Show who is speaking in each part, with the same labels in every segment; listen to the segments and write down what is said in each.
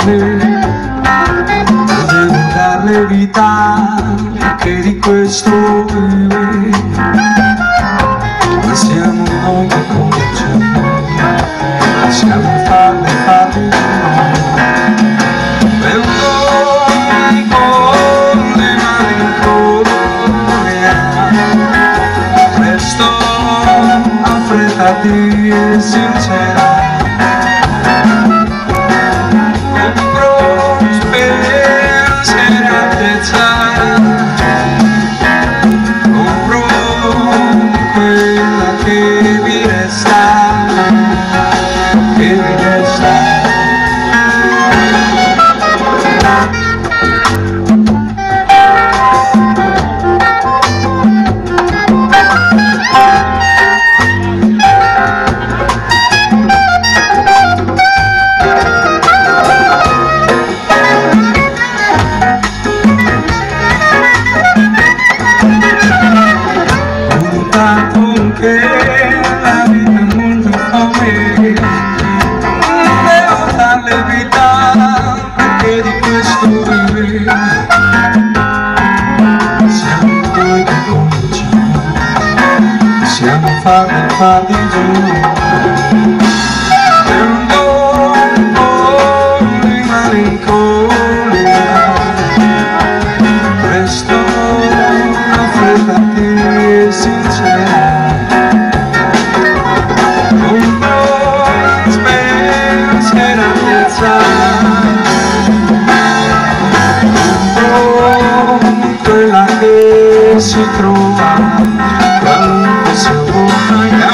Speaker 1: devo darle vita, che di questo vive. Ma siamo noi che cominciamo, siamo farle fatti di noi. Perdoni con le malinconia, presto affrettati e sincera. Fatti giù, perdoni di malinconia, presto affrettati e sincera, compro spensieratezza, compro quella che si trova qualunque sia buona.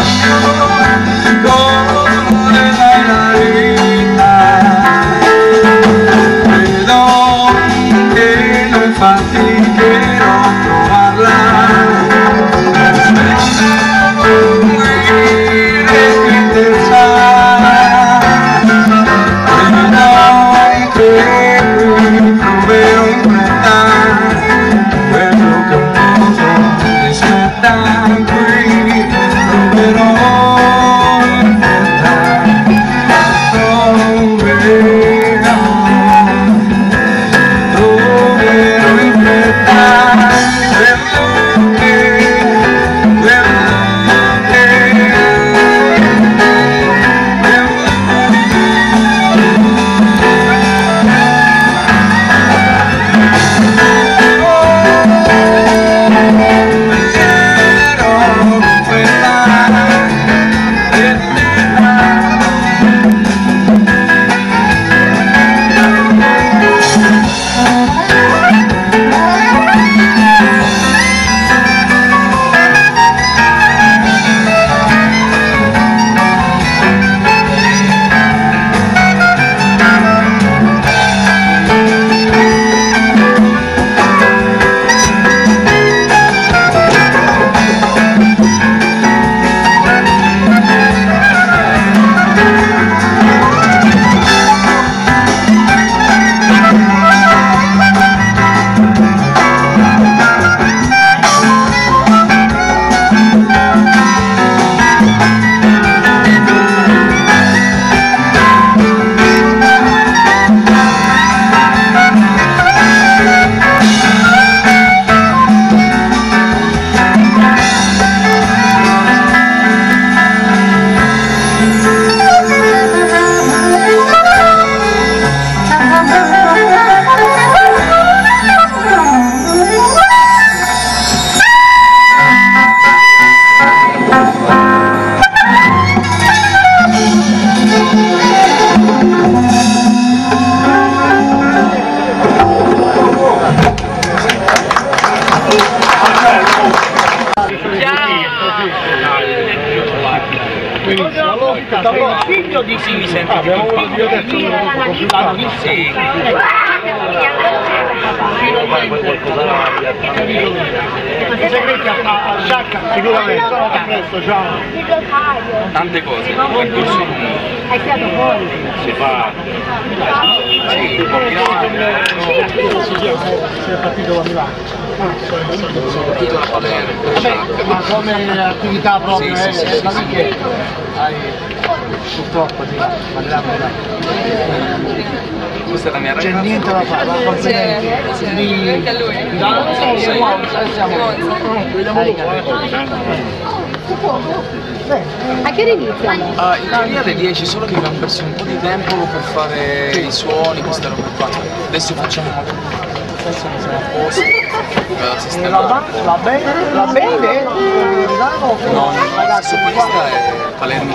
Speaker 2: Figlio di chi mi sente? Abbiamo voluto io detto di sì. I segreti a Sciacca sicuramente, a presto, ciao.
Speaker 3: Tante cose, percorso lungo.
Speaker 4: Hai tirato fuori?
Speaker 3: Si fa.
Speaker 2: Si è partito da Milano.
Speaker 3: Titolo a Palermo,
Speaker 2: Ma come attività proprio,
Speaker 3: Sì, sì,
Speaker 2: da
Speaker 3: sì,
Speaker 2: lì che hai purtroppo sì, parliamo
Speaker 3: questa è la mia
Speaker 2: c'è
Speaker 3: ragazza.
Speaker 2: niente da fare, va complimenti.
Speaker 4: Anche a lui.
Speaker 2: No,
Speaker 5: A che ora inizia?
Speaker 3: In teoria alle 10, solo che abbiamo perso un po' di tempo per fare i suoni, queste robe qua. Adesso facciamo penso che siamo a posto. Per sistemare.
Speaker 2: La band
Speaker 3: No, il sassofonista è Palermo.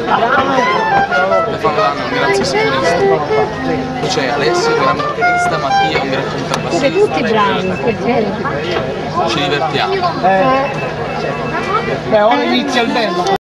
Speaker 3: Le fanno l'anno, un gran sassofonista. Poi c'è Alessio, un gran batterista, Mattia, un gran
Speaker 5: Siete tutti
Speaker 3: contrabbassista.
Speaker 5: bravi, perché?
Speaker 3: Ci divertiamo.
Speaker 2: Beh, ora inizia il bello.